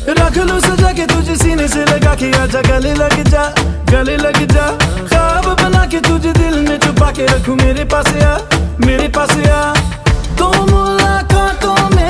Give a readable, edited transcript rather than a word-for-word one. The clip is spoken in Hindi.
रख लूं सजा के तुझे सीने से लगा के, आजा गले लग जा, गले लग जा। ख्वाब बना के तुझे दिल में छुपा के रखूं, मेरे पास आ, मेरे पास आ। तो मुलाकातों में